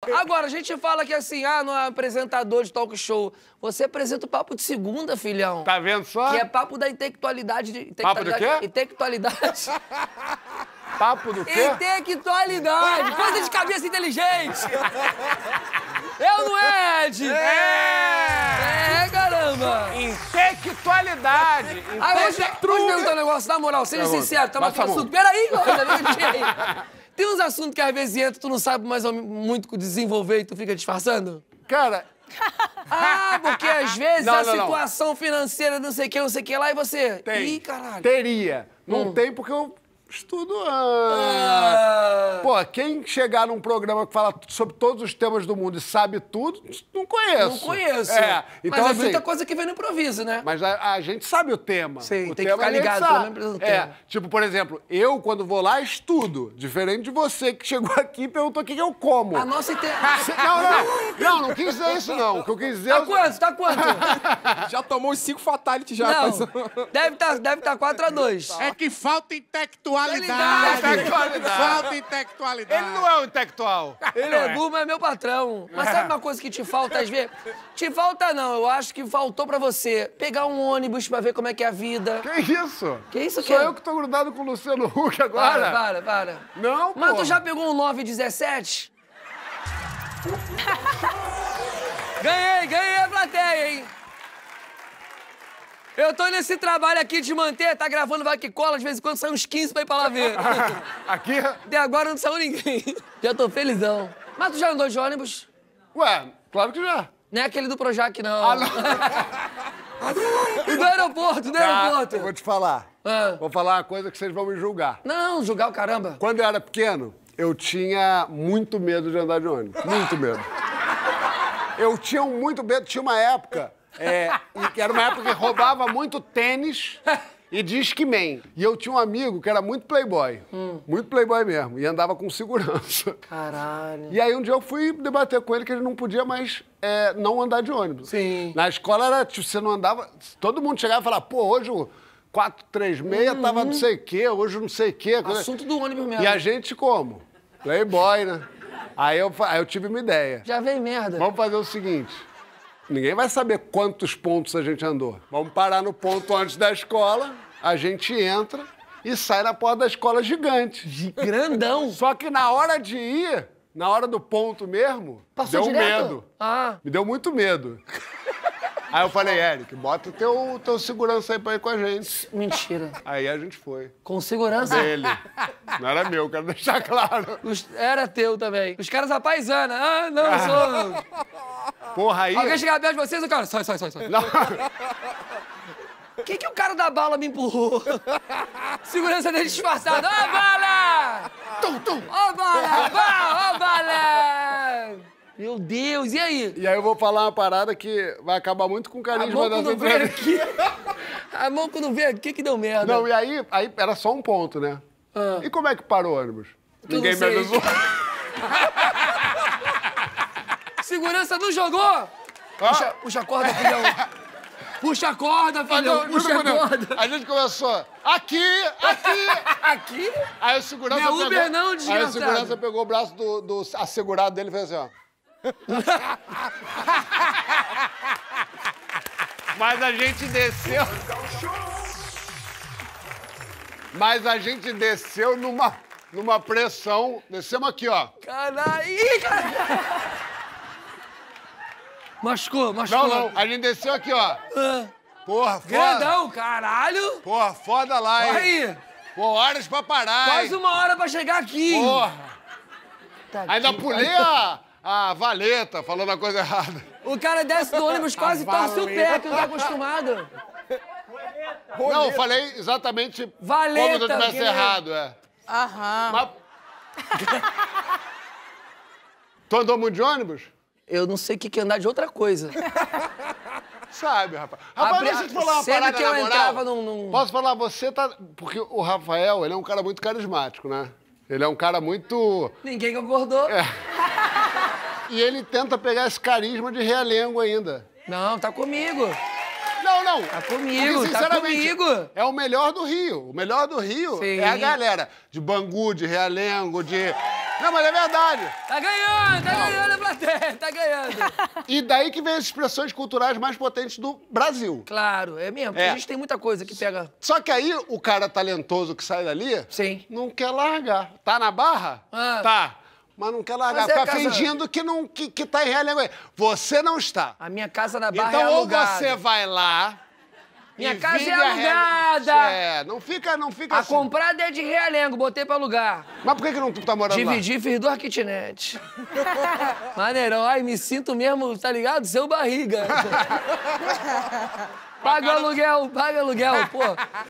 Agora, a gente fala que assim, não é apresentador de talk show. Você apresenta o Papo de Segunda, filhão. Tá vendo só? Que é papo da intelectualidade. Papo do quê? Intelectualidade. Papo do quê? Intelectualidade. Coisa de cabeça inteligente. Eu não é, Ed? É, caramba. Intelectualidade. Hoje perguntar um negócio, na moral, seja sincero, tá mais assunto. Peraí, tem uns assuntos que às vezes entra, tu não sabe mais ou menos muito desenvolver e tu fica disfarçando? Cara... Porque às vezes a situação financeira não sei o que lá e você... Tem. Ih, caralho. Teria. Não tem porque eu estudo... Pô, quem chegar num programa que fala sobre todos os temas do mundo e sabe tudo, não conheço. Não conheço. Então, mas assim, muita coisa que vem no improviso, né? Mas a gente sabe o tema. Sim, o tem tema que ficar ligado, pelo menos pelo tema. Tipo, por exemplo, eu, quando vou lá, estudo. Diferente de você, que chegou aqui e perguntou o que eu como. A nossa Não quis dizer isso, não. O que eu quis dizer... Tá quanto? Já tomou os 5 fatality já. Não, deve tá 4-2. É que falta intelectualidade. Falta intelectualidade. Ele não é um intelectual. Ele é burro, mas é meu patrão. Mas sabe uma coisa que te falta às vezes? Te falta não, eu acho que faltou pra você pegar um ônibus pra ver como é que é a vida. Que isso? Que isso, Sou eu que tô grudado com o Luciano Huck agora. Para. Não, Mas pô. tu já pegou um 917? Ganhei a plateia, hein? Eu tô nesse trabalho aqui de manter, tá gravando Vai Que Cola, de vez em quando sai uns 15 pra ir pra lá ver. Aqui? Até agora não saiu ninguém. Já tô felizão. Mas tu já andou de ônibus? Ué, claro que já. Não é aquele do Projac, não. Não. E do aeroporto, Eu vou te falar. Vou falar uma coisa que vocês vão me julgar. Não, julgar o caramba. Quando eu era pequeno, eu tinha muito medo de andar de ônibus. Muito medo. Eu tinha muito medo. Tinha uma época... que era uma época que roubava muito tênis e Discman. E eu tinha um amigo que era muito playboy. Muito playboy mesmo. E andava com segurança. Caralho. E aí um dia eu fui debater com ele que ele não podia mais não andar de ônibus. Sim. Na escola era, tipo, você não andava... Todo mundo chegava e falava, pô, hoje o 436 tava não sei o quê, hoje não sei o quê. Assunto do ônibus mesmo. E a gente como? Playboy, né? Aí eu tive uma ideia. Já veio merda. Vamos fazer o seguinte... Ninguém vai saber quantos pontos a gente andou. Vamos parar no ponto antes da escola, a gente entra e sai na porta da escola gigante. Grandão. Só que na hora de ir, na hora do ponto mesmo, Passou deu direto? medo. Me deu muito medo. Aí eu falei, Eric, bota o teu segurança aí pra ir com a gente. Mentira. Aí a gente foi. Com segurança? Dele. Não era meu, quero deixar claro. Era teu também. Os caras apaisana. Não, eu sou... Porra, aí... Alguém chegava perto de vocês, o cara... Sai. Não. O que o cara da bala me empurrou? Segurança dele disfarçado. Ó, bala! Ó, bala! Ó, bala! Meu Deus, e aí? E aí eu vou falar uma parada que vai acabar muito com o carisma dessa entrevista. A mão quando veio aqui que deu merda. Não, e aí era só um ponto, né? E como é que parou o ônibus? Ninguém me avisou. Segurança não jogou? Puxa a corda, filhão. Puxa a corda, filhão. Puxa a corda. A gente começou, aqui. Aqui? Aí o segurança não é Uber não, desgraçado. Aí o segurança pegou o braço do assegurado dele e fez assim, ó. Mas a gente desceu... Mas a gente desceu numa pressão. Descemos aqui, ó. Caralho! Ih, caralho! Machucou. Não. A gente desceu aqui, ó. Porra, foda. Grandão, caralho! Porra, foda lá, hein? Aí! Pô, horas pra parar, Quase uma hora pra chegar aqui. Porra! Ainda pulei a valeta, falando a coisa errada. O cara desce do ônibus, quase torce o pé, que não tá acostumado. Não, eu falei exatamente valeta, como se eu tivesse errado, Aham. Mas... Tu andou muito de ônibus? Eu não sei o que é andar de outra coisa. Sabe, rapaz. Rapaz, deixa eu te falar uma parada que eu na moral. entrava num... Posso falar, você tá... Porque o Rafael, ele é um cara muito carismático, né? Ele é um cara muito... Ninguém concordou. E ele tenta pegar esse carisma de realengo ainda. Não, tá comigo. Não. Tá comigo, porque, tá comigo. É o melhor do Rio. O melhor do Rio Sim. é a galera de Bangu, de Realengo, de... Não, mas é verdade. Tá ganhando a Tá ganhando. E daí que vem as expressões culturais mais potentes do Brasil. Claro, é mesmo. Porque a gente tem muita coisa que pega... Só que aí o cara talentoso que sai dali Sim. não quer largar. Tá na barra? Ah. Tá. Mas não quer largar. Mas é Fica casa- fingindo que tá em realengo. Você não está. A minha casa na Barra Então, é ou alugada. você vai lá. Minha e casa vive é a alugada. É, não fica A assim. comprada é de Realengo, botei pra alugar. Mas por que não tu tá morando lá? Dividi, fiz 2 kitnet. Maneirão. Ai, me sinto mesmo, tá ligado? Seu barriga. Paga o aluguel, pô.